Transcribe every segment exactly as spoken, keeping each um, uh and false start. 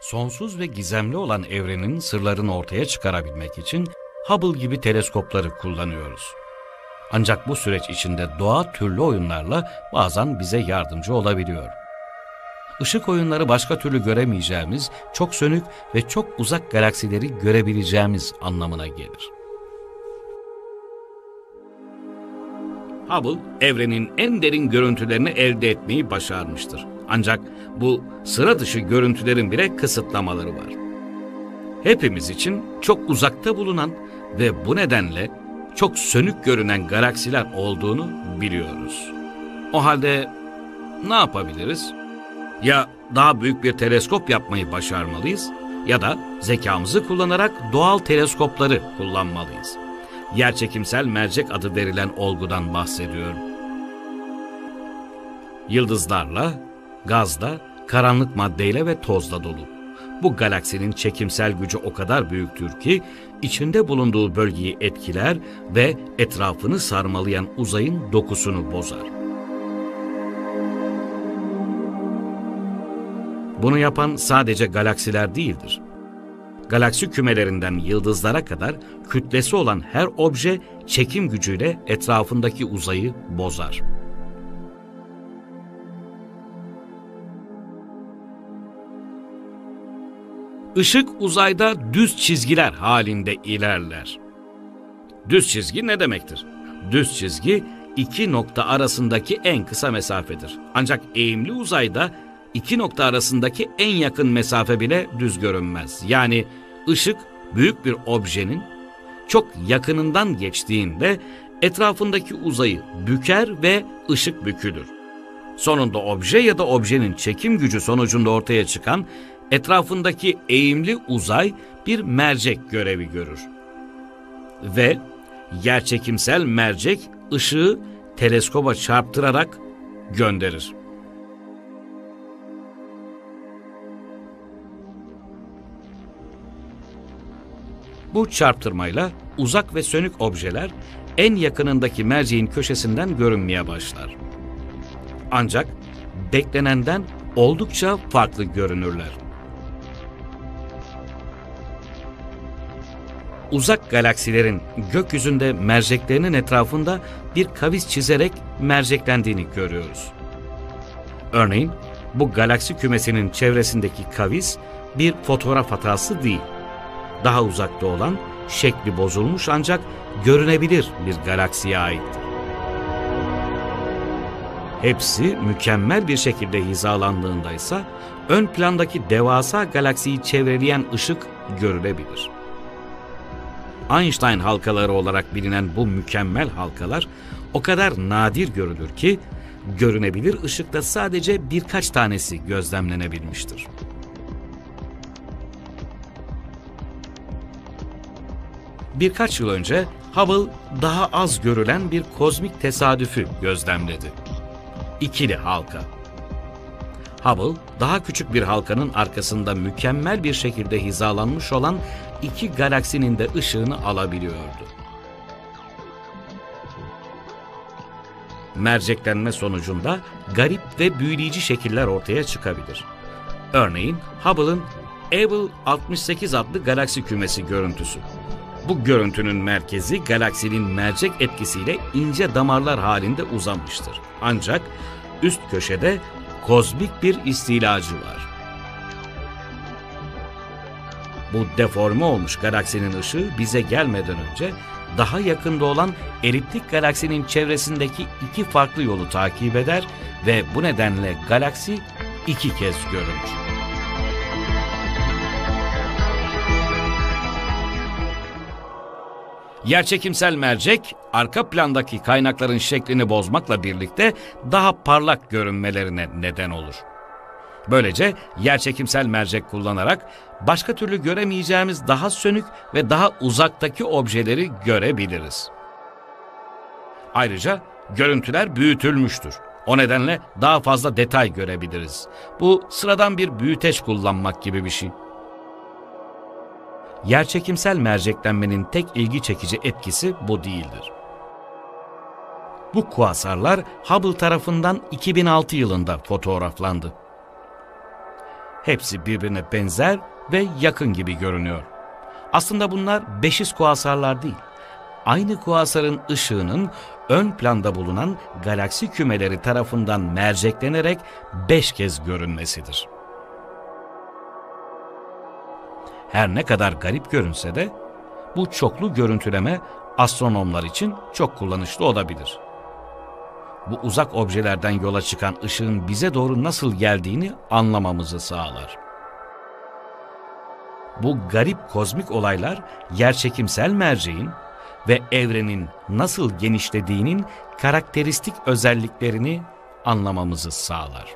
sonsuz ve gizemli olan evrenin sırlarını ortaya çıkarabilmek için Hubble gibi teleskopları kullanıyoruz. Ancak bu süreç içinde doğa türlü oyunlarla bazen bize yardımcı olabiliyor. Işık oyunları başka türlü göremeyeceğimiz, çok sönük ve çok uzak galaksileri görebileceğimiz anlamına gelir. Hubble, evrenin en derin görüntülerini elde etmeyi başarmıştır. Ancak bu sıra dışı görüntülerin bile kısıtlamaları var. Hepimiz için çok uzakta bulunan ve bu nedenle çok sönük görünen galaksiler olduğunu biliyoruz. O halde ne yapabiliriz? Ya daha büyük bir teleskop yapmayı başarmalıyız ya da zekamızı kullanarak doğal teleskopları kullanmalıyız. Yerçekimsel mercek adı verilen olgudan bahsediyorum. Yıldızlarla, gazla, karanlık maddeyle ve tozla dolu. Bu galaksinin çekimsel gücü o kadar büyüktür ki içinde bulunduğu bölgeyi etkiler ve etrafını sarmalayan uzayın dokusunu bozar. Bunu yapan sadece galaksiler değildir. Galaksi kümelerinden yıldızlara kadar kütlesi olan her obje çekim gücüyle etrafındaki uzayı bozar. Işık uzayda düz çizgiler halinde ilerler. Düz çizgi ne demektir? Düz çizgi iki nokta arasındaki en kısa mesafedir. Ancak eğimli uzayda iki nokta arasındaki en yakın mesafe bile düz görünmez. Yani ışık büyük bir objenin çok yakınından geçtiğinde etrafındaki uzayı büker ve ışık bükülür. Sonunda obje ya da objenin çekim gücü sonucunda ortaya çıkan etrafındaki eğimli uzay bir mercek görevi görür. Ve yerçekimsel mercek ışığı teleskoba çarptırarak gönderir. Bu çarptırmayla uzak ve sönük objeler en yakınındaki merceğin köşesinden görünmeye başlar. Ancak beklenenden oldukça farklı görünürler. Uzak galaksilerin gökyüzünde merceklerinin etrafında bir kavis çizerek merceklendiğini görüyoruz. Örneğin bu galaksi kümesinin çevresindeki kavis bir fotoğraf hatası değil. Daha uzakta olan, şekli bozulmuş ancak görünebilir bir galaksiye aittir. Hepsi mükemmel bir şekilde hizalandığında ise ön plandaki devasa galaksiyi çevreleyen ışık görülebilir. Einstein halkaları olarak bilinen bu mükemmel halkalar o kadar nadir görülür ki görünebilir ışıkta sadece birkaç tanesi gözlemlenebilmiştir. Birkaç yıl önce Hubble daha az görülen bir kozmik tesadüfü gözlemledi. İkili halka. Hubble, daha küçük bir halkanın arkasında mükemmel bir şekilde hizalanmış olan iki galaksinin de ışığını alabiliyordu. Merceklenme sonucunda garip ve büyüleyici şekiller ortaya çıkabilir. Örneğin Hubble'ın Able altmış sekiz adlı galaksi kümesi görüntüsü. Bu görüntünün merkezi galaksinin mercek etkisiyle ince damarlar halinde uzamıştır. Ancak üst köşede kozmik bir istilacı var. Bu deforme olmuş galaksinin ışığı bize gelmeden önce daha yakında olan eliptik galaksinin çevresindeki iki farklı yolu takip eder ve bu nedenle galaksi iki kez görünür. Yerçekimsel mercek, arka plandaki kaynakların şeklini bozmakla birlikte daha parlak görünmelerine neden olur. Böylece yerçekimsel mercek kullanarak başka türlü göremeyeceğimiz daha sönük ve daha uzaktaki objeleri görebiliriz. Ayrıca görüntüler büyütülmüştür. O nedenle daha fazla detay görebiliriz. Bu sıradan bir büyüteç kullanmak gibi bir şey. Yerçekimsel merceklenmenin tek ilgi çekici etkisi bu değildir. Bu kuasarlar Hubble tarafından iki bin altı yılında fotoğraflandı. Hepsi birbirine benzer ve yakın gibi görünüyor. Aslında bunlar beşiz kuasarlar değil. Aynı kuasarın ışığının ön planda bulunan galaksi kümeleri tarafından merceklenerek beş kez görünmesidir. Her ne kadar garip görünse de bu çoklu görüntüleme astronomlar için çok kullanışlı olabilir. Bu uzak objelerden yola çıkan ışığın bize doğru nasıl geldiğini anlamamızı sağlar. Bu garip kozmik olaylar yerçekimsel merceğin ve evrenin nasıl genişlediğinin karakteristik özelliklerini anlamamızı sağlar.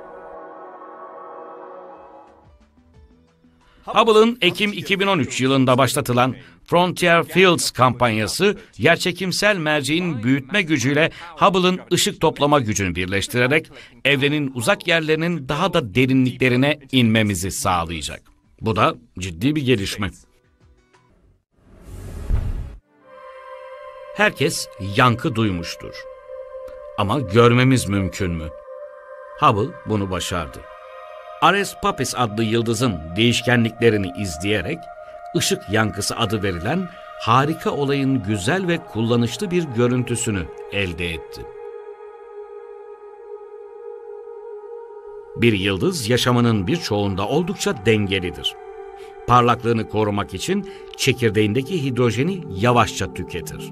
Hubble'ın Ekim iki bin on üç yılında başlatılan Frontier Fields kampanyası, yerçekimsel merceğin büyütme gücüyle Hubble'ın ışık toplama gücünü birleştirerek evrenin uzak yerlerinin daha da derinliklerine inmemizi sağlayacak. Bu da ciddi bir gelişme. Herkes yankı duymuştur. Ama görmemiz mümkün mü? Hubble bunu başardı. Ares Papis adlı yıldızın değişkenliklerini izleyerek ışık yankısı adı verilen harika olayın güzel ve kullanışlı bir görüntüsünü elde etti. Bir yıldız yaşamının birçoğunda oldukça dengelidir. Parlaklığını korumak için çekirdeğindeki hidrojeni yavaşça tüketir.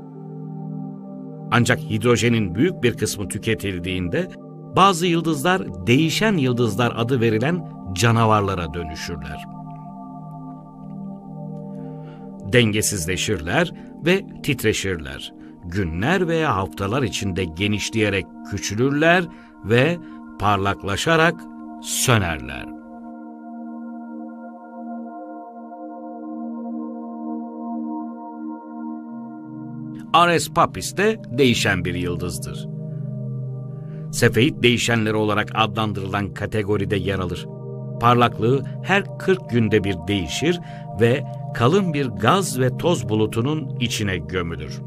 Ancak hidrojenin büyük bir kısmı tüketildiğinde bazı yıldızlar değişen yıldızlar adı verilen canavarlara dönüşürler. Dengesizleşirler ve titreşirler. Günler veya haftalar içinde genişleyerek küçülürler ve parlaklaşarak sönerler. Ares Papis de değişen bir yıldızdır. Sefeit değişenleri olarak adlandırılan kategoride yer alır. Parlaklığı her kırk günde bir değişir ve kalın bir gaz ve toz bulutunun içine gömülür.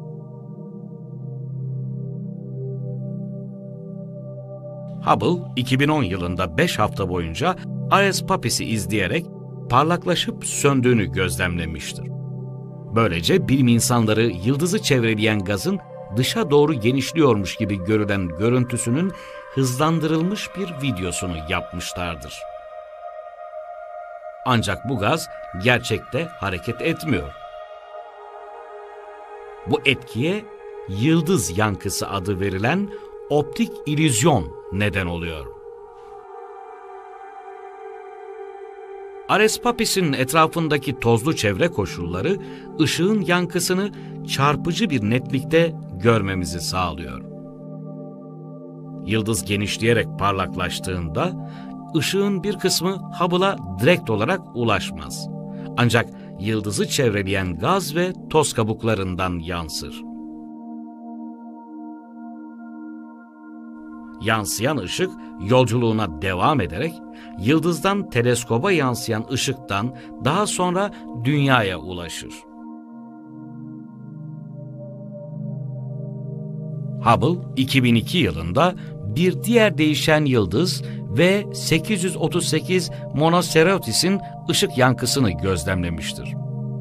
Hubble, iki bin on yılında beş hafta boyunca Ares Papis'i izleyerek parlaklaşıp söndüğünü gözlemlemiştir. Böylece bilim insanları yıldızı çevreleyen gazın dışa doğru genişliyormuş gibi görülen görüntüsünün hızlandırılmış bir videosunu yapmışlardır. Ancak bu gaz gerçekte hareket etmiyor. Bu etkiye yıldız yankısı adı verilen optik illüzyon neden oluyor. Ares Papis'in etrafındaki tozlu çevre koşulları ışığın yankısını çarpıcı bir netlikte görmemizi sağlıyor. Yıldız genişleyerek parlaklaştığında ışığın bir kısmı Hubble'a direkt olarak ulaşmaz. Ancak yıldızı çevreleyen gaz ve toz kabuklarından yansır. Yansıyan ışık yolculuğuna devam ederek yıldızdan teleskoba yansıyan ışıktan daha sonra dünyaya ulaşır. Hubble iki bin iki yılında bir diğer değişen yıldız V sekiz yüz otuz sekiz Monocerotis'in ışık yankısını gözlemlemiştir.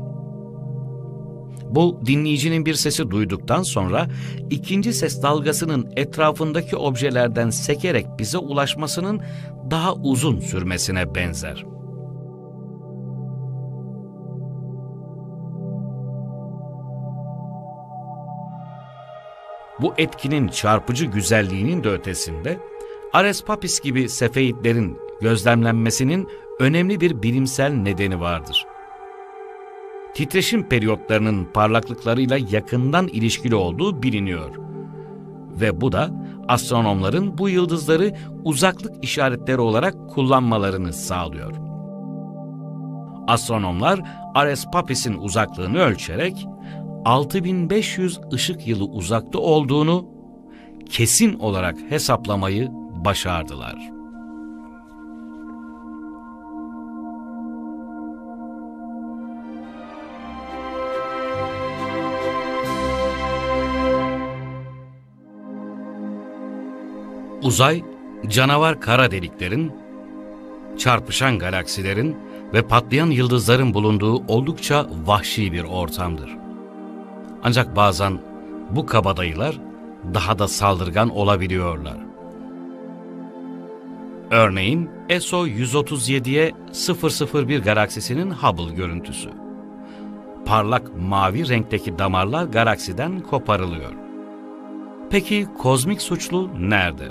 Bu dinleyicinin bir sesi duyduktan sonra ikinci ses dalgasının etrafındaki objelerden sekerek bize ulaşmasının daha uzun sürmesine benzer. Bu etkinin çarpıcı güzelliğinin de ötesinde Ares Papis gibi sefeitlerin gözlemlenmesinin önemli bir bilimsel nedeni vardır. Titreşim periyotlarının parlaklıklarıyla yakından ilişkili olduğu biliniyor. Ve bu da astronomların bu yıldızları uzaklık işaretleri olarak kullanmalarını sağlıyor. Astronomlar Ares Papis'in uzaklığını ölçerek altı bin beş yüz ışık yılı uzakta olduğunu kesin olarak hesaplamayı başardılar. Uzay, canavar kara deliklerin çarpışan galaksilerin ve patlayan yıldızların bulunduğu oldukça vahşi bir ortamdır. Ancak bazen bu kabadayılar daha da saldırgan olabiliyorlar. Örneğin E S O yüz otuz yedi'ye sıfır sıfır bir galaksisinin Hubble görüntüsü. Parlak mavi renkteki damarlar galaksiden koparılıyor. Peki kozmik suçlu nerede?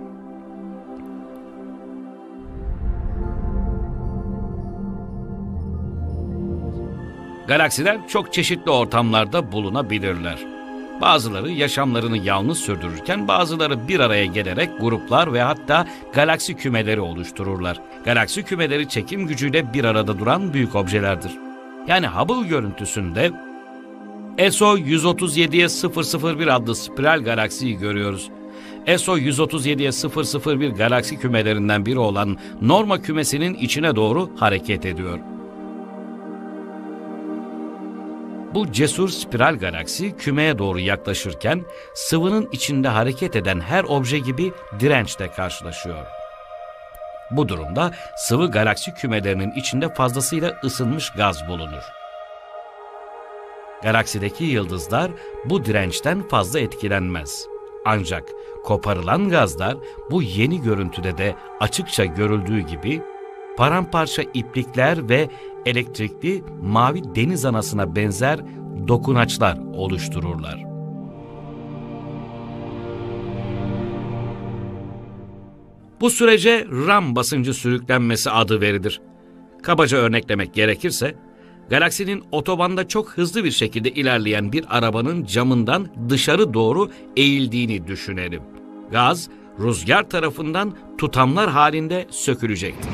Galaksiler çok çeşitli ortamlarda bulunabilirler. Bazıları yaşamlarını yalnız sürdürürken bazıları bir araya gelerek gruplar ve hatta galaksi kümeleri oluştururlar. Galaksi kümeleri çekim gücüyle bir arada duran büyük objelerdir. Yani Hubble görüntüsünde E S O yüz otuz yedi'ye sıfır sıfır bir adlı spiral galaksiyi görüyoruz. E S O yüz otuz yedi'ye sıfır sıfır bir galaksi kümelerinden biri olan Norma kümesinin içine doğru hareket ediyor. Bu cesur spiral galaksi kümeye doğru yaklaşırken sıvının içinde hareket eden her obje gibi dirençle karşılaşıyor. Bu durumda sıvı galaksi kümelerinin içinde fazlasıyla ısınmış gaz bulunur. Galaksideki yıldızlar bu dirençten fazla etkilenmez. Ancak koparılan gazlar bu yeni görüntüde de açıkça görüldüğü gibi paramparça iplikler ve elektrikli mavi deniz anasına benzer dokunaçlar oluştururlar. Bu sürece Ram basıncı sürüklenmesi adı verilir. Kabaca örneklemek gerekirse, galaksinin otobanda çok hızlı bir şekilde ilerleyen bir arabanın camından dışarı doğru eğildiğini düşünelim. Gaz, rüzgar tarafından tutamlar halinde sökülecektir.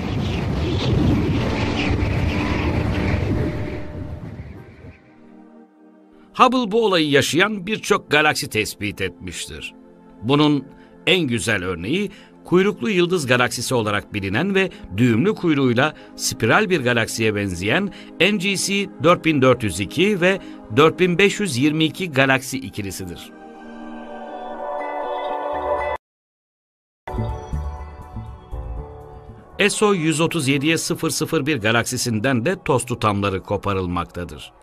Hubble bu olayı yaşayan birçok galaksi tespit etmiştir. Bunun en güzel örneği kuyruklu yıldız galaksisi olarak bilinen ve düğümlü kuyruğuyla spiral bir galaksiye benzeyen N G C dört bin dört yüz iki ve dört bin beş yüz yirmi iki galaksi ikilisidir. E S O yüz otuz yedi'ye sıfır sıfır bir galaksisinden de toz tutamları koparılmaktadır.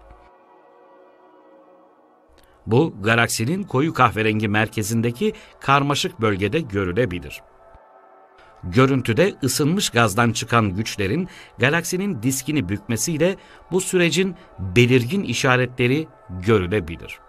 Bu, galaksinin koyu kahverengi merkezindeki karmaşık bölgede görülebilir. Görüntüde ısınmış gazdan çıkan güçlerin galaksinin diskini bükmesiyle bu sürecin belirgin işaretleri görülebilir.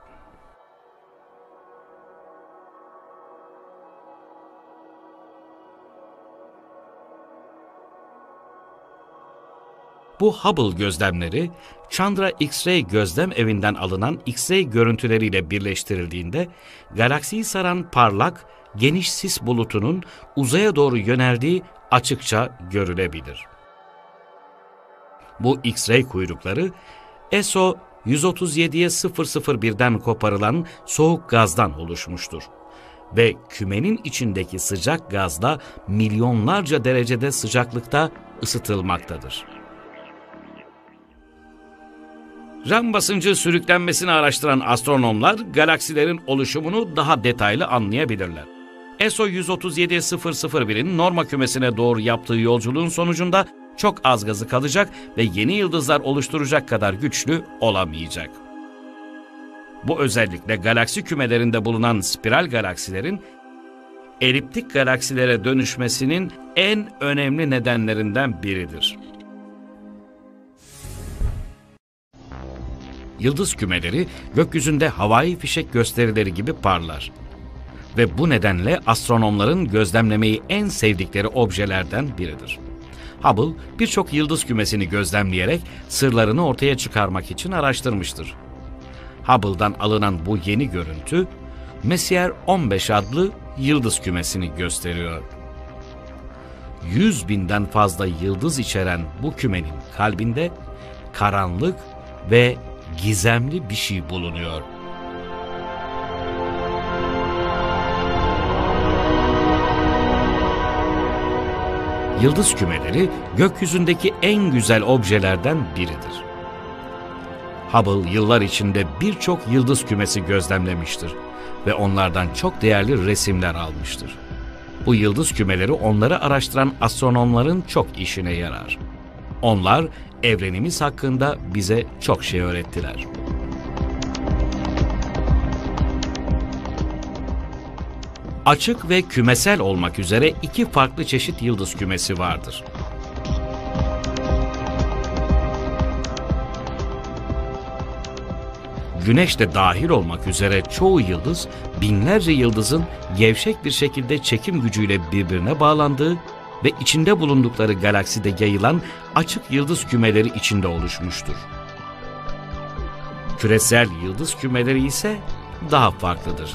Bu Hubble gözlemleri, Chandra X-ray gözlem evinden alınan X-ray görüntüleriyle birleştirildiğinde, galaksiyi saran parlak, geniş sis bulutunun uzaya doğru yöneldiği açıkça görülebilir. Bu X-ray kuyrukları, E S O yüz otuz yedi'ye sıfır sıfır bir'den koparılan soğuk gazdan oluşmuştur ve kümenin içindeki sıcak gazla milyonlarca derecede sıcaklıkta ısıtılmaktadır. Ram basıncı sürüklenmesini araştıran astronomlar galaksilerin oluşumunu daha detaylı anlayabilirler. E S O yüz otuz yedi'ye sıfır sıfır bir'in Norma kümesine doğru yaptığı yolculuğun sonucunda çok az gazı kalacak ve yeni yıldızlar oluşturacak kadar güçlü olamayacak. Bu özellikle galaksi kümelerinde bulunan spiral galaksilerin eliptik galaksilere dönüşmesinin en önemli nedenlerinden biridir. Yıldız kümeleri gökyüzünde havai fişek gösterileri gibi parlar. Ve bu nedenle astronomların gözlemlemeyi en sevdikleri objelerden biridir. Hubble birçok yıldız kümesini gözlemleyerek sırlarını ortaya çıkarmak için araştırmıştır. Hubble'dan alınan bu yeni görüntü, Messier on beş adlı yıldız kümesini gösteriyor. yüz binden fazla yıldız içeren bu kümenin kalbinde karanlık ve gizemli bir şey bulunuyor. Yıldız kümeleri gökyüzündeki en güzel objelerden biridir. Hubble yıllar içinde birçok yıldız kümesi gözlemlemiştir ve onlardan çok değerli resimler almıştır. Bu yıldız kümeleri onları araştıran astronomların çok işine yarar. Onlar evrenimiz hakkında bize çok şey öğrettiler. Açık ve kümesel olmak üzere iki farklı çeşit yıldız kümesi vardır. Güneş de dahil olmak üzere çoğu yıldız, binlerce yıldızın gevşek bir şekilde çekim gücüyle birbirine bağlandığı ve içinde bulundukları galakside yayılan açık yıldız kümeleri içinde oluşmuştur. Küresel yıldız kümeleri ise daha farklıdır.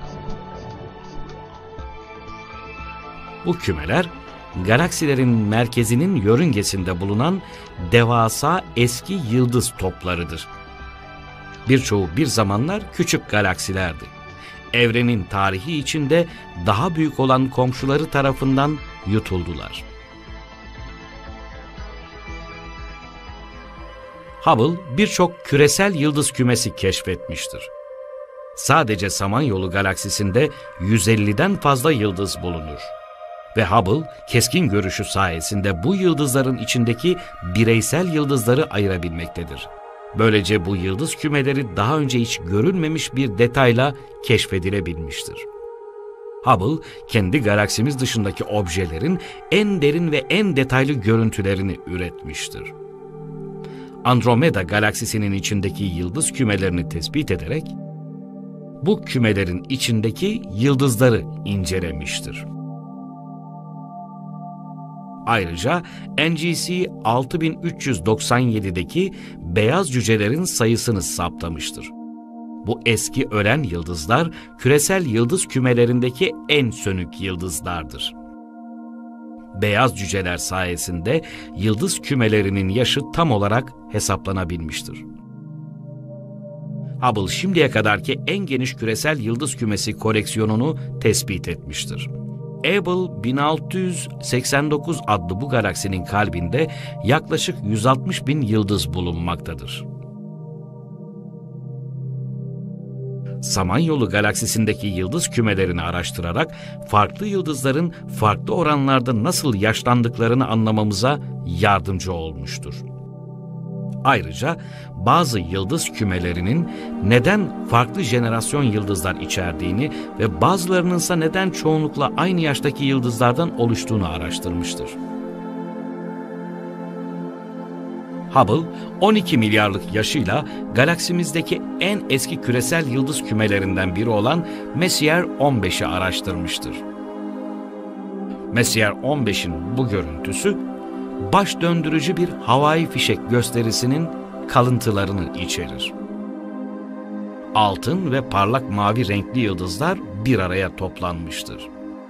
Bu kümeler, galaksilerin merkezinin yörüngesinde bulunan devasa eski yıldız toplarıdır. Birçoğu bir zamanlar küçük galaksilerdi. Evrenin tarihi içinde daha büyük olan komşuları tarafından yutuldular. Hubble birçok küresel yıldız kümesi keşfetmiştir. Sadece Samanyolu galaksisinde yüz elliden fazla yıldız bulunur. Ve Hubble, keskin görüşü sayesinde bu yıldızların içindeki bireysel yıldızları ayırabilmektedir. Böylece bu yıldız kümeleri daha önce hiç görülmemiş bir detayla keşfedilebilmiştir. Hubble, kendi galaksimiz dışındaki objelerin en derin ve en detaylı görüntülerini üretmiştir. Andromeda galaksisinin içindeki yıldız kümelerini tespit ederek, bu kümelerin içindeki yıldızları incelemiştir. Ayrıca N G C altı bin üç yüz doksan yedi'deki beyaz cücelerin sayısını saptamıştır. Bu eski ölen yıldızlar, küresel yıldız kümelerindeki en sönük yıldızlardır. Beyaz cüceler sayesinde yıldız kümelerinin yaşı tam olarak hesaplanabilmiştir. Hubble şimdiye kadarki en geniş küresel yıldız kümesi koleksiyonunu tespit etmiştir. Abell bin altı yüz seksen dokuz adlı bu galaksinin kalbinde yaklaşık yüz altmış bin yıldız bulunmaktadır. Samanyolu galaksisindeki yıldız kümelerini araştırarak farklı yıldızların farklı oranlarda nasıl yaşlandıklarını anlamamıza yardımcı olmuştur. Ayrıca bazı yıldız kümelerinin neden farklı jenerasyon yıldızlar içerdiğini ve bazılarının ise neden çoğunlukla aynı yaştaki yıldızlardan oluştuğunu araştırmıştır. Hubble, on iki milyarlık yaşıyla galaksimizdeki en eski küresel yıldız kümelerinden biri olan Messier on beş'i araştırmıştır. Messier on beş'in bu görüntüsü, baş döndürücü bir havai fişek gösterisinin kalıntılarını içerir. Altın ve parlak mavi renkli yıldızlar bir araya toplanmıştır.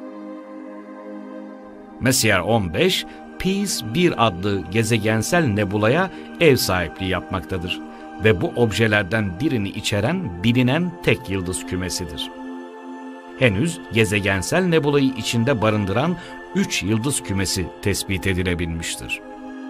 Messier on beş, Peace bir adlı gezegensel nebulaya ev sahipliği yapmaktadır ve bu objelerden birini içeren bilinen tek yıldız kümesidir. Henüz gezegensel nebulayı içinde barındıran üç yıldız kümesi tespit edilebilmiştir.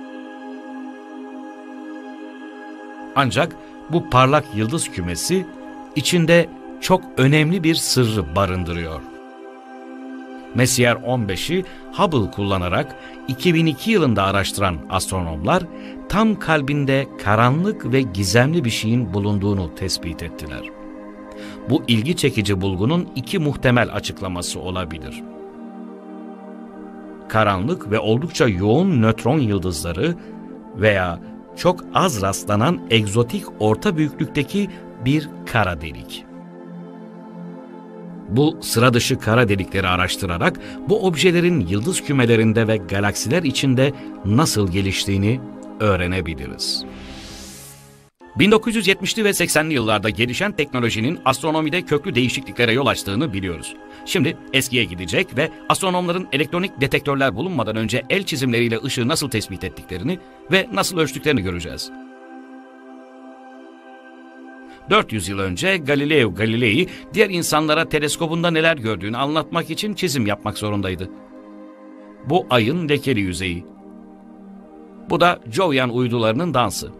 Ancak bu parlak yıldız kümesi içinde çok önemli bir sırrı barındırıyor. Messier on beş'i Hubble kullanarak iki bin iki yılında araştıran astronomlar tam kalbinde karanlık ve gizemli bir şeyin bulunduğunu tespit ettiler. Bu ilgi çekici bulgunun iki muhtemel açıklaması olabilir. Karanlık ve oldukça yoğun nötron yıldızları veya çok az rastlanan egzotik orta büyüklükteki bir kara delik. Bu sıra dışı kara delikleri araştırarak bu objelerin yıldız kümelerinde ve galaksiler içinde nasıl geliştiğini öğrenebiliriz. bin dokuz yüz yetmişli ve seksenli yıllarda gelişen teknolojinin astronomide köklü değişikliklere yol açtığını biliyoruz. Şimdi eskiye gidecek ve astronomların elektronik detektörler bulunmadan önce el çizimleriyle ışığı nasıl tespit ettiklerini ve nasıl ölçtüklerini göreceğiz. dört yüz yıl önce Galileo Galilei diğer insanlara teleskobunda neler gördüğünü anlatmak için çizim yapmak zorundaydı. Bu ayın lekeli yüzeyi. Bu da Jovian uydularının dansı.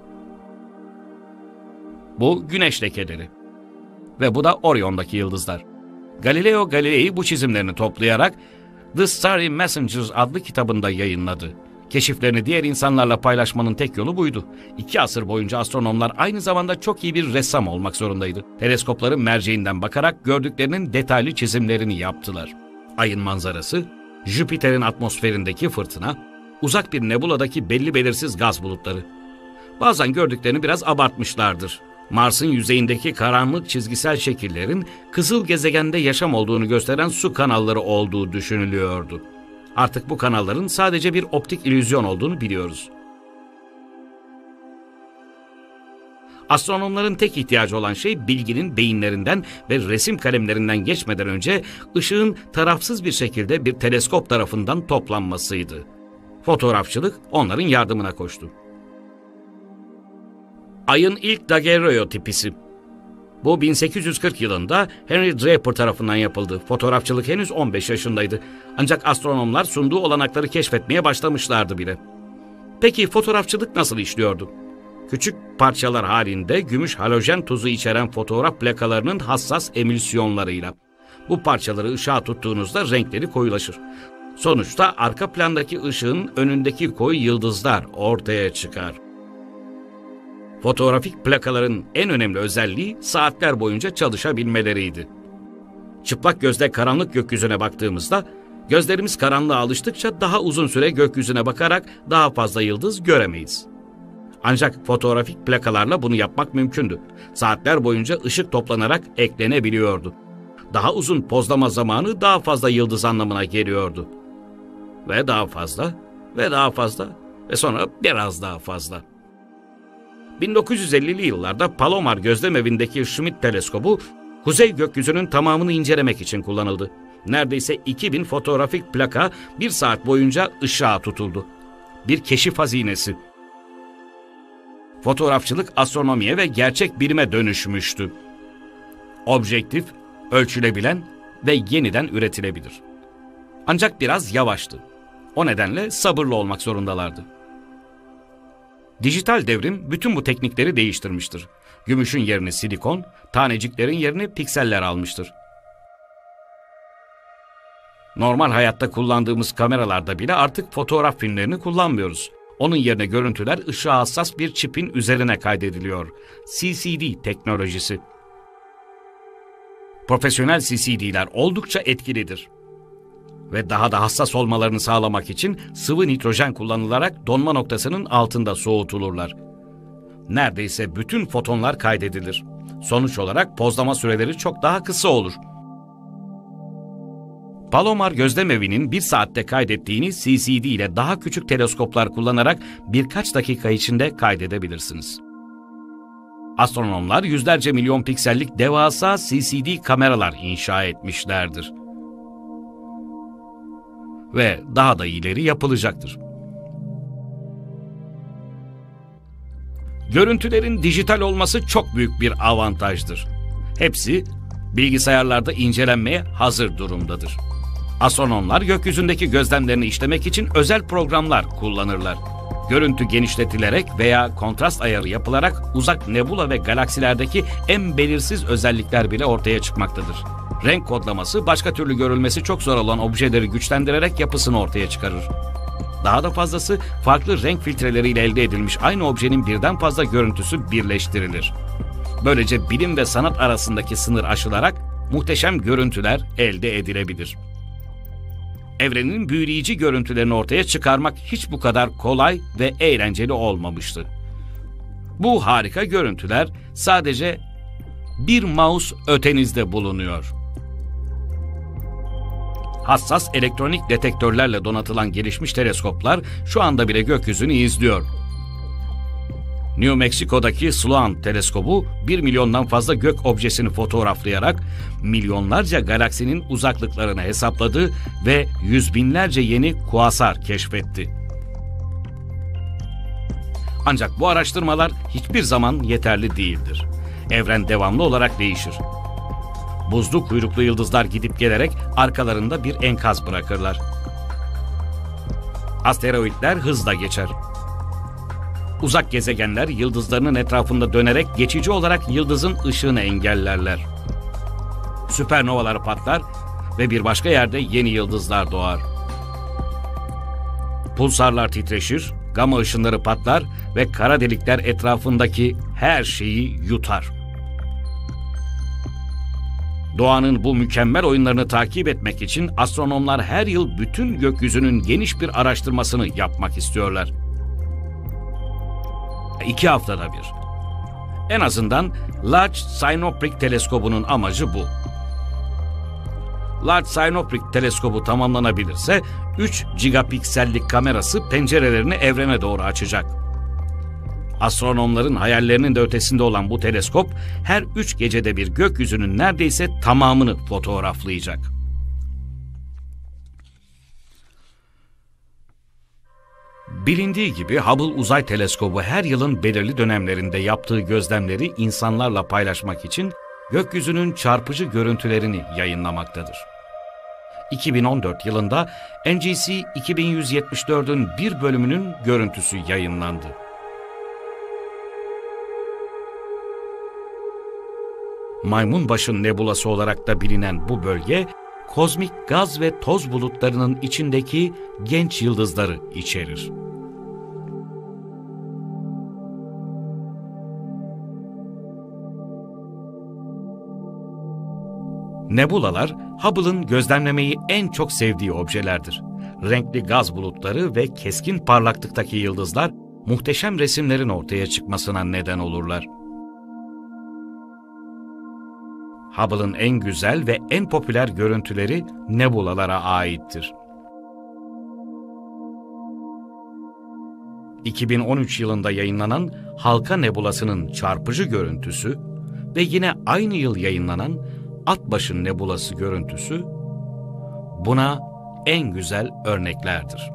Bu güneş lekeleri. Ve bu da Orion'daki yıldızlar. Galileo Galilei bu çizimlerini toplayarak The Starry Messengers adlı kitabında yayınladı. Keşiflerini diğer insanlarla paylaşmanın tek yolu buydu. İki asır boyunca astronomlar aynı zamanda çok iyi bir ressam olmak zorundaydı. Teleskopların merceğinden bakarak gördüklerinin detaylı çizimlerini yaptılar. Ayın manzarası, Jüpiter'in atmosferindeki fırtına, uzak bir nebuladaki belli belirsiz gaz bulutları. Bazen gördüklerini biraz abartmışlardır. Mars'ın yüzeyindeki karanlık çizgisel şekillerin kızıl gezegende yaşam olduğunu gösteren su kanalları olduğu düşünülüyordu. Artık bu kanalların sadece bir optik illüzyon olduğunu biliyoruz. Astronomların tek ihtiyacı olan şey bilginin beyinlerinden ve resim kalemlerinden geçmeden önce ışığın tarafsız bir şekilde bir teleskop tarafından toplanmasıydı. Fotoğrafçılık onların yardımına koştu. Ayın ilk daguerreotipisi. Bu bin sekiz yüz kırk yılında Henry Draper tarafından yapıldı. Fotoğrafçılık henüz on beş yaşındaydı. Ancak astronomlar sunduğu olanakları keşfetmeye başlamışlardı bile. Peki fotoğrafçılık nasıl işliyordu? Küçük parçalar halinde gümüş halojen tuzu içeren fotoğraf plakalarının hassas emülsiyonlarıyla. Bu parçaları ışığa tuttuğunuzda renkleri koyulaşır. Sonuçta arka plandaki ışığın önündeki koyu yıldızlar ortaya çıkar. Fotoğrafik plakaların en önemli özelliği saatler boyunca çalışabilmeleriydi. Çıplak gözle karanlık gökyüzüne baktığımızda gözlerimiz karanlığa alıştıkça daha uzun süre gökyüzüne bakarak daha fazla yıldız göremeyiz. Ancak fotoğrafik plakalarla bunu yapmak mümkündü. Saatler boyunca ışık toplanarak eklenebiliyordu. Daha uzun pozlama zamanı daha fazla yıldız anlamına geliyordu. Ve daha fazla, ve daha fazla, ve sonra biraz daha fazla. bin dokuz yüz ellili yıllarda Palomar gözlemevindeki Schmidt teleskobu, kuzey gökyüzünün tamamını incelemek için kullanıldı. Neredeyse iki bin fotoğrafik plaka bir saat boyunca ışığa tutuldu. Bir keşif hazinesi. Fotoğrafçılık astronomiye ve gerçek bilime dönüşmüştü. Objektif, ölçülebilen ve yeniden üretilebilir. Ancak biraz yavaştı. O nedenle sabırlı olmak zorundalardı. Dijital devrim bütün bu teknikleri değiştirmiştir. Gümüşün yerini silikon, taneciklerin yerini pikseller almıştır. Normal hayatta kullandığımız kameralarda bile artık fotoğraf filmlerini kullanmıyoruz. Onun yerine görüntüler ışığa hassas bir çipin üzerine kaydediliyor. C C D teknolojisi. Profesyonel C C D'ler oldukça etkilidir. Ve daha da hassas olmalarını sağlamak için sıvı nitrojen kullanılarak donma noktasının altında soğutulurlar. Neredeyse bütün fotonlar kaydedilir. Sonuç olarak pozlama süreleri çok daha kısa olur. Palomar gözlemevinin bir saatte kaydettiğini C C D ile daha küçük teleskoplar kullanarak birkaç dakika içinde kaydedebilirsiniz. Astronomlar yüzlerce milyon piksellik devasa C C D kameralar inşa etmişlerdir. Ve daha da ileri yapılacaktır. Görüntülerin dijital olması çok büyük bir avantajdır. Hepsi bilgisayarlarda incelenmeye hazır durumdadır. Astronomlar gökyüzündeki gözlemlerini işlemek için özel programlar kullanırlar. Görüntü genişletilerek veya kontrast ayarı yapılarak uzak nebula ve galaksilerdeki en belirsiz özellikler bile ortaya çıkmaktadır. Renk kodlaması başka türlü görülmesi çok zor olan objeleri güçlendirerek yapısını ortaya çıkarır. Daha da fazlası farklı renk filtreleriyle elde edilmiş aynı objenin birden fazla görüntüsü birleştirilir. Böylece bilim ve sanat arasındaki sınır aşılarak muhteşem görüntüler elde edilebilir. Evrenin büyüleyici görüntülerini ortaya çıkarmak hiç bu kadar kolay ve eğlenceli olmamıştı. Bu harika görüntüler sadece bir mouse ötenizde bulunuyor. Hassas elektronik detektörlerle donatılan gelişmiş teleskoplar şu anda bile gökyüzünü izliyor. New Mexico'daki Sloan teleskobu bir milyondan fazla gök objesini fotoğraflayarak milyonlarca galaksinin uzaklıklarını hesapladı ve yüz binlerce yeni kuasar keşfetti. Ancak bu araştırmalar hiçbir zaman yeterli değildir. Evren devamlı olarak değişir. Buzlu kuyruklu yıldızlar gidip gelerek arkalarında bir enkaz bırakırlar. Asteroidler hızla geçer. Uzak gezegenler yıldızlarının etrafında dönerek geçici olarak yıldızın ışığını engellerler. Süpernovalar patlar ve bir başka yerde yeni yıldızlar doğar. Pulsarlar titreşir, gama ışınları patlar ve kara delikler etrafındaki her şeyi yutar. Doğanın bu mükemmel oyunlarını takip etmek için astronomlar her yıl bütün gökyüzünün geniş bir araştırmasını yapmak istiyorlar. İki haftada bir. En azından Large Synoptic Teleskobu'nun amacı bu. Large Synoptic Teleskobu tamamlanabilirse üç gigapiksellik kamerası pencerelerini evrene doğru açacak. Astronomların hayallerinin de ötesinde olan bu teleskop her üç gecede bir gökyüzünün neredeyse tamamını fotoğraflayacak. Bilindiği gibi Hubble Uzay Teleskobu her yılın belirli dönemlerinde yaptığı gözlemleri insanlarla paylaşmak için gökyüzünün çarpıcı görüntülerini yayınlamaktadır. iki bin on dört yılında N G C iki bin yüz yetmiş dört'ün bir bölümünün görüntüsü yayınlandı. Maymunbaşı nebulası olarak da bilinen bu bölge, kozmik gaz ve toz bulutlarının içindeki genç yıldızları içerir. Nebulalar, Hubble'ın gözlemlemeyi en çok sevdiği objelerdir. Renkli gaz bulutları ve keskin parlaklıktaki yıldızlar, muhteşem resimlerin ortaya çıkmasına neden olurlar. Hubble'ın en güzel ve en popüler görüntüleri nebulalara aittir. iki bin on üç yılında yayınlanan Halka Nebulası'nın çarpıcı görüntüsü ve yine aynı yıl yayınlanan Atbaşı Nebulası görüntüsü buna en güzel örneklerdir.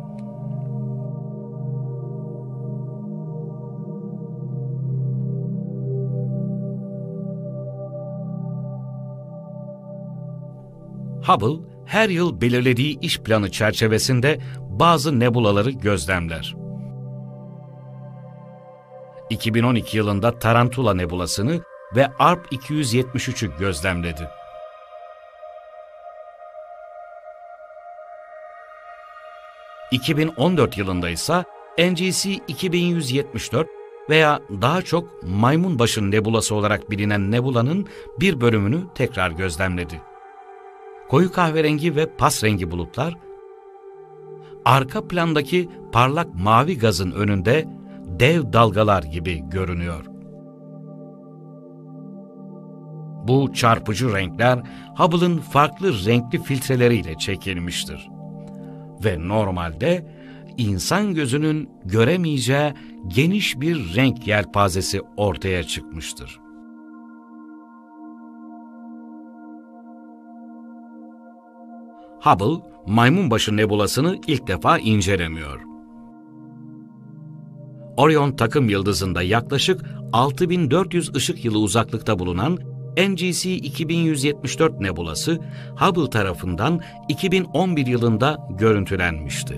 Hubble, her yıl belirlediği iş planı çerçevesinde bazı nebulaları gözlemler. iki bin on iki yılında Tarantula Nebulası'nı ve A R P iki yüz yetmiş üç'ü gözlemledi. iki bin on dört yılında ise N G C iki bin yüz yetmiş dört veya daha çok Maymunbaşı Nebulası olarak bilinen nebulanın bir bölümünü tekrar gözlemledi. Koyu kahverengi ve pas rengi bulutlar, arka plandaki parlak mavi gazın önünde dev dalgalar gibi görünüyor. Bu çarpıcı renkler Hubble'ın farklı renkli filtreleriyle çekilmiştir. Ve normalde insan gözünün göremeyeceği geniş bir renk yelpazesi ortaya çıkmıştır. Hubble, Maymunbaşı Nebulası'nı ilk defa incelemiyor. Orion takım yıldızında yaklaşık altı bin dört yüz ışık yılı uzaklıkta bulunan N G C iki bin yüz yetmiş dört nebulası Hubble tarafından iki bin on bir yılında görüntülenmişti.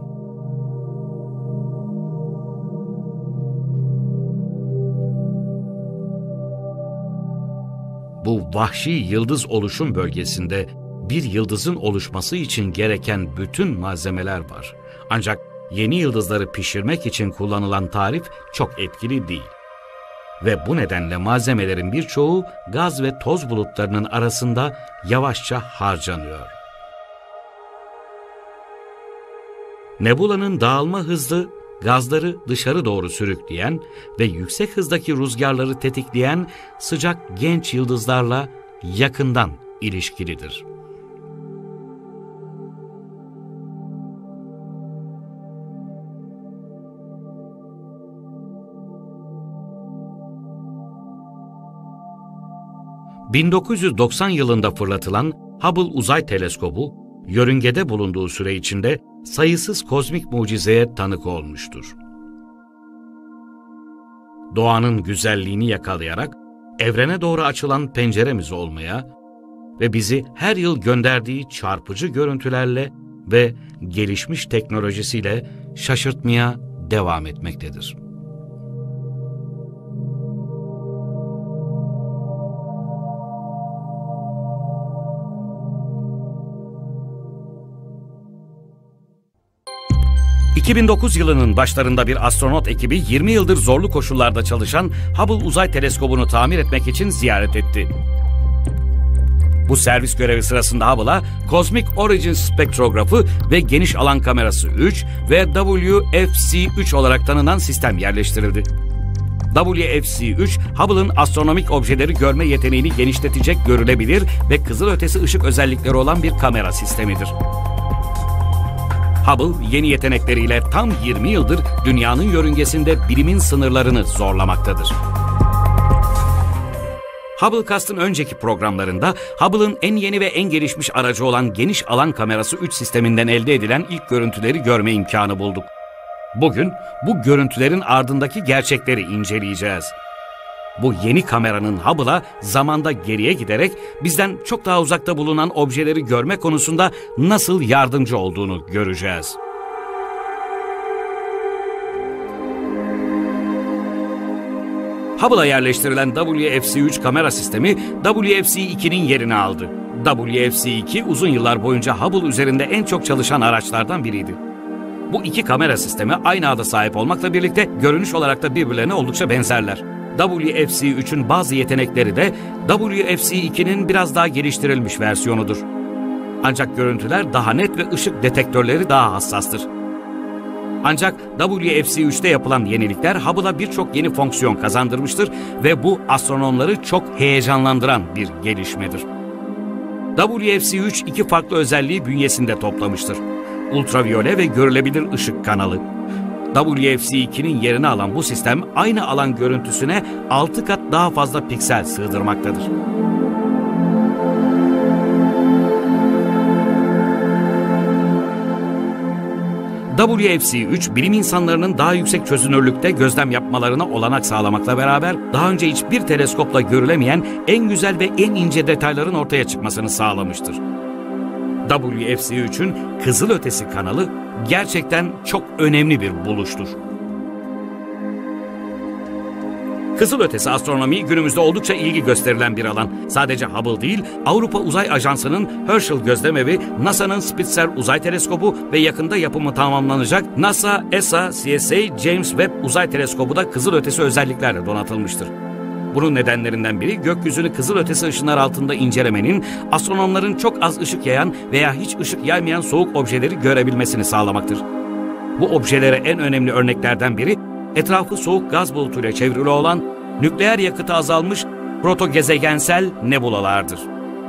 Bu vahşi yıldız oluşum bölgesinde bir yıldızın oluşması için gereken bütün malzemeler var. Ancak yeni yıldızları pişirmek için kullanılan tarif çok etkili değil. Ve bu nedenle malzemelerin birçoğu gaz ve toz bulutlarının arasında yavaşça harcanıyor. Nebulanın dağılma hızı gazları dışarı doğru sürükleyen ve yüksek hızdaki rüzgarları tetikleyen sıcak genç yıldızlarla yakından ilişkilidir. bin dokuz yüz doksan yılında fırlatılan Hubble Uzay Teleskobu, yörüngede bulunduğu süre içinde sayısız kozmik mucizeye tanık olmuştur. Doğanın güzelliğini yakalayarak evrene doğru açılan penceremiz olmaya ve bizi her yıl gönderdiği çarpıcı görüntülerle ve gelişmiş teknolojisiyle şaşırtmaya devam etmektedir. iki bin dokuz yılının başlarında bir astronot ekibi yirmi yıldır zorlu koşullarda çalışan Hubble Uzay Teleskobu'nu tamir etmek için ziyaret etti. Bu servis görevi sırasında Hubble'a Cosmic Origins spektrografı ve geniş alan kamerası üç ve W F C üç olarak tanınan sistem yerleştirildi. W F C üç, Hubble'ın astronomik objeleri görme yeteneğini genişletecek görülebilir ve kızılötesi ışık özellikleri olan bir kamera sistemidir. Hubble, yeni yetenekleriyle tam yirmi yıldır dünyanın yörüngesinde bilimin sınırlarını zorlamaktadır. Hubblecast'ın önceki programlarında Hubble'ın en yeni ve en gelişmiş aracı olan geniş alan kamerası üç sisteminden elde edilen ilk görüntüleri görme imkanı bulduk. Bugün bu görüntülerin ardındaki gerçekleri inceleyeceğiz. Bu yeni kameranın Hubble'a zamanda geriye giderek bizden çok daha uzakta bulunan objeleri görme konusunda nasıl yardımcı olduğunu göreceğiz. Hubble'a yerleştirilen W F C üç kamera sistemi W F C iki'nin yerini aldı. W F C iki uzun yıllar boyunca Hubble üzerinde en çok çalışan araçlardan biriydi. Bu iki kamera sistemi aynı adı sahip olmakla birlikte görünüş olarak da birbirlerine oldukça benzerler. W F C üçün bazı yetenekleri de W F C iki'nin biraz daha geliştirilmiş versiyonudur. Ancak görüntüler daha net ve ışık detektörleri daha hassastır. Ancak W F C üç'te yapılan yenilikler Hubble'a birçok yeni fonksiyon kazandırmıştır ve bu astronomları çok heyecanlandıran bir gelişmedir. W F C üç iki farklı özelliği bünyesinde toplamıştır. Ultraviyole ve görülebilir ışık kanalı. W F C iki'nin yerini alan bu sistem aynı alan görüntüsüne altı kat daha fazla piksel sığdırmaktadır. W F C üç, bilim insanlarının daha yüksek çözünürlükte gözlem yapmalarına olanak sağlamakla beraber daha önce hiçbir teleskopla görülemeyen en güzel ve en ince detayların ortaya çıkmasını sağlamıştır. W F C üçün kızılötesi kanalı gerçekten çok önemli bir buluştur. Kızılötesi astronomi günümüzde oldukça ilgi gösterilen bir alan. Sadece Hubble değil, Avrupa Uzay Ajansı'nın Herschel gözlemevi, NASA'nın Spitzer Uzay Teleskobu ve yakında yapımı tamamlanacak NASA, E S A, C S A, James Webb Uzay Teleskobu da kızılötesi özelliklerle donatılmıştır. Bunun nedenlerinden biri gökyüzünü kızılötesi ışınlar altında incelemenin astronomların çok az ışık yayan veya hiç ışık yaymayan soğuk objeleri görebilmesini sağlamaktır. Bu objelere en önemli örneklerden biri etrafı soğuk gaz bulutuyla çevrili olan nükleer yakıtı azalmış protogezegensel nebulalardır.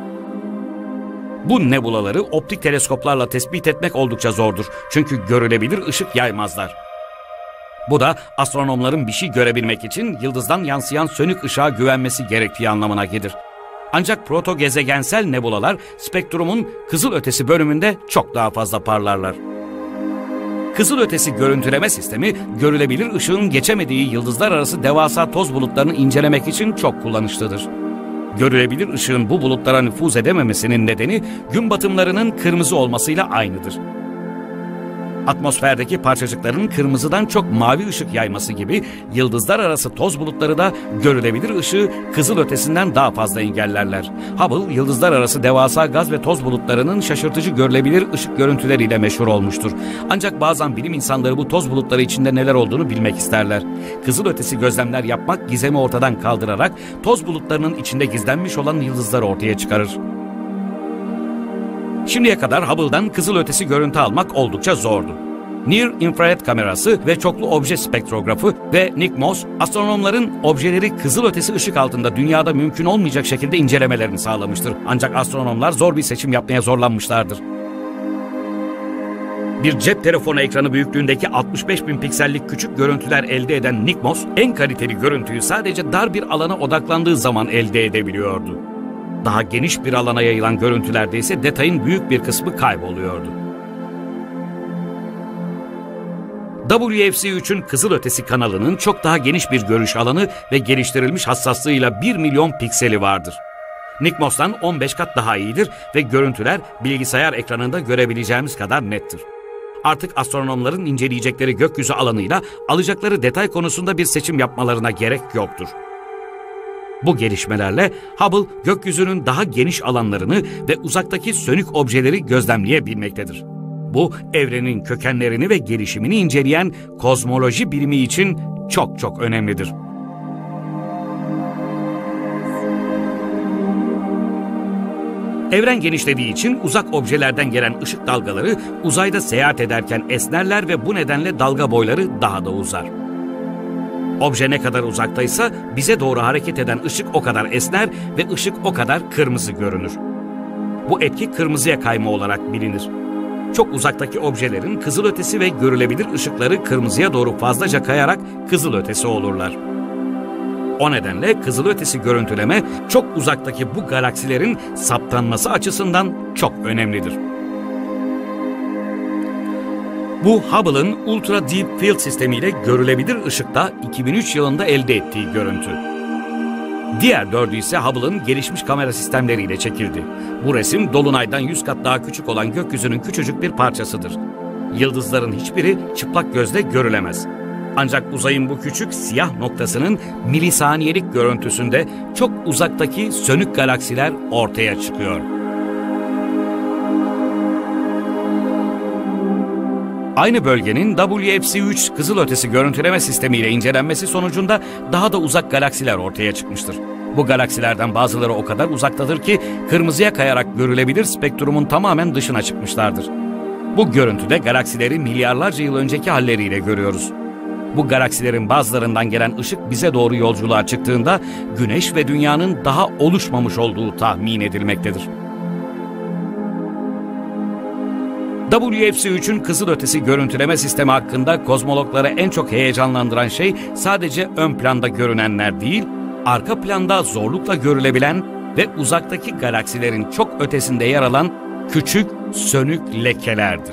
Bu nebulaları optik teleskoplarla tespit etmek oldukça zordur çünkü görülebilir ışık yaymazlar. Bu da astronomların bir şey görebilmek için yıldızdan yansıyan sönük ışığa güvenmesi gerektiği anlamına gelir. Ancak protogezegensel nebulalar spektrumun kızılötesi bölümünde çok daha fazla parlarlar. Kızılötesi görüntüleme sistemi, görülebilir ışığın geçemediği yıldızlar arası devasa toz bulutlarını incelemek için çok kullanışlıdır. Görülebilir ışığın bu bulutlara nüfuz edememesinin nedeni gün batımlarının kırmızı olmasıyla aynıdır. Atmosferdeki parçacıkların kırmızıdan çok mavi ışık yayması gibi yıldızlar arası toz bulutları da görülebilir ışığı kızılötesinden daha fazla engellerler. Hubble, yıldızlar arası devasa gaz ve toz bulutlarının şaşırtıcı görülebilir ışık görüntüleriyle meşhur olmuştur. Ancak bazen bilim insanları bu toz bulutları içinde neler olduğunu bilmek isterler. Kızılötesi gözlemler yapmak gizemi ortadan kaldırarak toz bulutlarının içinde gizlenmiş olan yıldızları ortaya çıkarır. Şimdiye kadar Hubble'dan kızılötesi görüntü almak oldukça zordu. Near infrared kamerası ve çoklu obje spektrografı ve NICMOS, astronomların objeleri kızılötesi ışık altında dünyada mümkün olmayacak şekilde incelemelerini sağlamıştır. Ancak astronomlar zor bir seçim yapmaya zorlanmışlardır. Bir cep telefonu ekranı büyüklüğündeki altmış beş bin piksellik küçük görüntüler elde eden NICMOS, en kaliteli görüntüyü sadece dar bir alana odaklandığı zaman elde edebiliyordu. Daha geniş bir alana yayılan görüntülerde ise detayın büyük bir kısmı kayboluyordu. W F C üçün kızılötesi kanalının çok daha geniş bir görüş alanı ve geliştirilmiş hassaslığıyla bir milyon pikseli vardır. NICMOS'tan on beş kat daha iyidir ve görüntüler bilgisayar ekranında görebileceğimiz kadar nettir. Artık astronomların inceleyecekleri gökyüzü alanıyla alacakları detay konusunda bir seçim yapmalarına gerek yoktur. Bu gelişmelerle Hubble gökyüzünün daha geniş alanlarını ve uzaktaki sönük objeleri gözlemleyebilmektedir. Bu, evrenin kökenlerini ve gelişimini inceleyen kozmoloji bilimi için çok çok önemlidir. Evren genişlediği için uzak objelerden gelen ışık dalgaları uzayda seyahat ederken esnerler ve bu nedenle dalga boyları daha da uzar. Obje ne kadar uzaktaysa bize doğru hareket eden ışık o kadar esner ve ışık o kadar kırmızı görünür. Bu etki kırmızıya kayma olarak bilinir. Çok uzaktaki objelerin kızılötesi ve görülebilir ışıkları kırmızıya doğru fazlaca kayarak kızılötesi olurlar. O nedenle kızılötesi görüntüleme çok uzaktaki bu galaksilerin saptanması açısından çok önemlidir. Bu Hubble'ın Ultra Deep Field sistemiyle görülebilir ışıkta iki bin üç yılında elde ettiği görüntü. Diğer dördü ise Hubble'ın gelişmiş kamera sistemleriyle çekildi. Bu resim dolunaydan yüz kat daha küçük olan gökyüzünün küçücük bir parçasıdır. Yıldızların hiçbiri çıplak gözle görülemez. Ancak uzayın bu küçük siyah noktasının milisaniyelik görüntüsünde çok uzaktaki sönük galaksiler ortaya çıkıyor. Aynı bölgenin W F C üç kızılötesi görüntüleme sistemiyle incelenmesi sonucunda daha da uzak galaksiler ortaya çıkmıştır. Bu galaksilerden bazıları o kadar uzaktadır ki kırmızıya kayarak görülebilir spektrumun tamamen dışına çıkmışlardır. Bu görüntüde galaksileri milyarlarca yıl önceki halleriyle görüyoruz. Bu galaksilerin bazılarından gelen ışık bize doğru yolculuğa çıktığında Güneş ve Dünya'nın daha oluşmamış olduğu tahmin edilmektedir. W F C üçün kızılötesi görüntüleme sistemi hakkında kozmologları en çok heyecanlandıran şey sadece ön planda görünenler değil, arka planda zorlukla görülebilen ve uzaktaki galaksilerin çok ötesinde yer alan küçük sönük lekelerdir.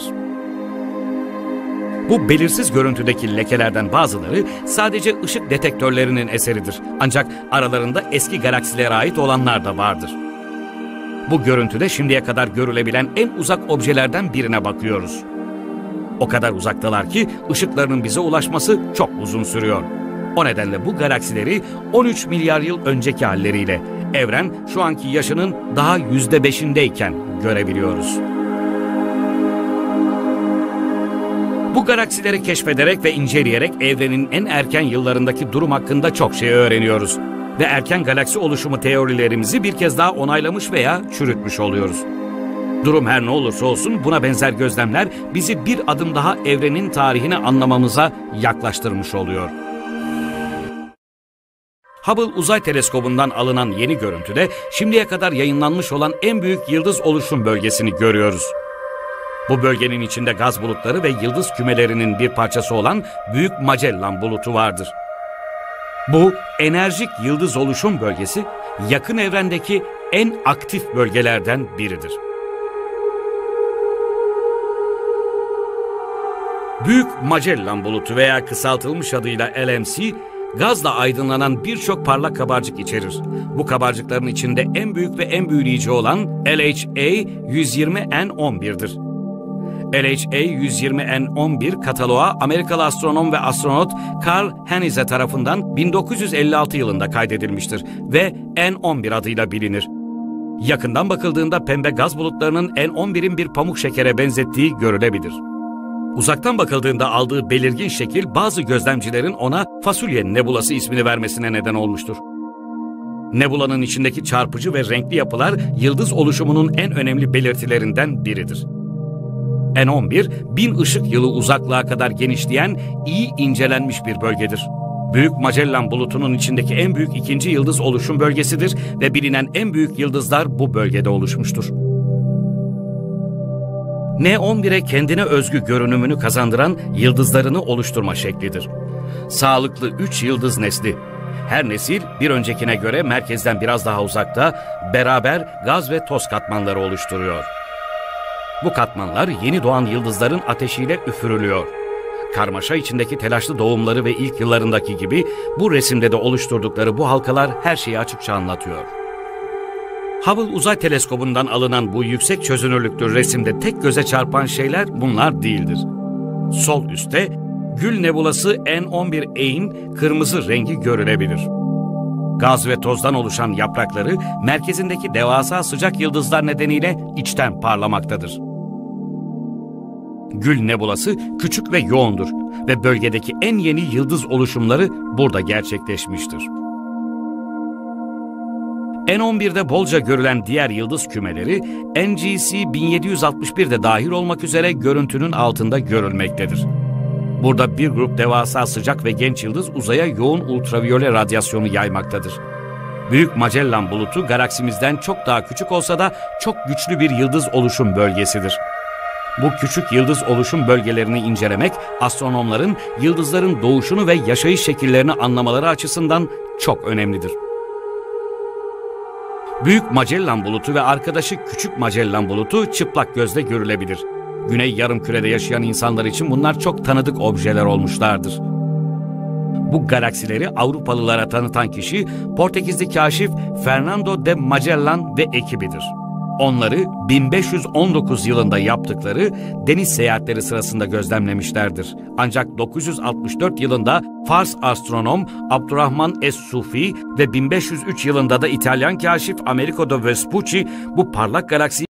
Bu belirsiz görüntüdeki lekelerden bazıları sadece ışık detektörlerinin eseridir. Ancak aralarında eski galaksilere ait olanlar da vardır. Bu görüntüde şimdiye kadar görülebilen en uzak objelerden birine bakıyoruz. O kadar uzaktalar ki ışıklarının bize ulaşması çok uzun sürüyor. O nedenle bu galaksileri on üç milyar yıl önceki halleriyle, evren şu anki yaşının daha yüzde beşindeyken görebiliyoruz. Bu galaksileri keşfederek ve inceleyerek evrenin en erken yıllarındaki durum hakkında çok şey öğreniyoruz. Ve erken galaksi oluşumu teorilerimizi bir kez daha onaylamış veya çürütmüş oluyoruz. Durum her ne olursa olsun buna benzer gözlemler bizi bir adım daha evrenin tarihini anlamamıza yaklaştırmış oluyor. Hubble Uzay Teleskobu'ndan alınan yeni görüntüde şimdiye kadar yayınlanmış olan en büyük yıldız oluşum bölgesini görüyoruz. Bu bölgenin içinde gaz bulutları ve yıldız kümelerinin bir parçası olan Büyük Magellan bulutu vardır. Bu enerjik yıldız oluşum bölgesi yakın evrendeki en aktif bölgelerden biridir. Büyük Magellan bulutu veya kısaltılmış adıyla L M C, gazla aydınlanan birçok parlak kabarcık içerir. Bu kabarcıkların içinde en büyük ve en büyüleyici olan L H A yüz yirmi N on bir'dir. L H A yüz yirmi N on bir kataloğa Amerikalı astronom ve astronot Carl Hanize tarafından bin dokuz yüz elli altı yılında kaydedilmiştir ve N on bir adıyla bilinir. Yakından bakıldığında pembe gaz bulutlarının N on bir'in bir pamuk şekere benzettiği görülebilir. Uzaktan bakıldığında aldığı belirgin şekil bazı gözlemcilerin ona fasulye nebulası ismini vermesine neden olmuştur. Nebulanın içindeki çarpıcı ve renkli yapılar yıldız oluşumunun en önemli belirtilerinden biridir. N on bir, bin ışık yılı uzaklığa kadar genişleyen, iyi incelenmiş bir bölgedir. Büyük Magellan bulutunun içindeki en büyük ikinci yıldız oluşum bölgesidir ve bilinen en büyük yıldızlar bu bölgede oluşmuştur. N on bir'e kendine özgü görünümünü kazandıran yıldızlarını oluşturma şeklidir. Sağlıklı üç yıldız nesli. Her nesil bir öncekine göre merkezden biraz daha uzakta, beraber gaz ve toz katmanları oluşturuyor. Bu katmanlar yeni doğan yıldızların ateşiyle üfürülüyor. Karmaşa içindeki telaşlı doğumları ve ilk yıllarındaki gibi bu resimde de oluşturdukları bu halkalar her şeyi açıkça anlatıyor. Hubble Uzay Teleskobu'ndan alınan bu yüksek çözünürlüklü resimde tek göze çarpan şeyler bunlar değildir. Sol üstte Gül Nebulası N on bir A'in kırmızı rengi görülebilir. Gaz ve tozdan oluşan yaprakları merkezindeki devasa sıcak yıldızlar nedeniyle içten parlamaktadır. Gül nebulası küçük ve yoğundur ve bölgedeki en yeni yıldız oluşumları burada gerçekleşmiştir. N on bir'de bolca görülen diğer yıldız kümeleri N G C bin yedi yüz altmış bir'de dahil olmak üzere görüntünün altında görülmektedir. Burada bir grup devasa sıcak ve genç yıldız uzaya yoğun ultraviyole radyasyonu yaymaktadır. Büyük Magellan bulutu galaksimizden çok daha küçük olsa da çok güçlü bir yıldız oluşum bölgesidir. Bu küçük yıldız oluşum bölgelerini incelemek, astronomların yıldızların doğuşunu ve yaşayış şekillerini anlamaları açısından çok önemlidir. Büyük Magellan bulutu ve arkadaşı Küçük Magellan bulutu çıplak gözle görülebilir. Güney yarımkürede yaşayan insanlar için bunlar çok tanıdık objeler olmuşlardır. Bu galaksileri Avrupalılara tanıtan kişi Portekizli kaşif Fernando de Magellan ve ekibidir. Onları bin beş yüz on dokuz yılında yaptıkları deniz seyahatleri sırasında gözlemlemişlerdir. Ancak dokuz yüz altmış dört yılında Fars astronom Abdurrahman es-Sufi ve bin beş yüz üç yılında da İtalyan kaşif Americo de Vespucci bu parlak galaksiyi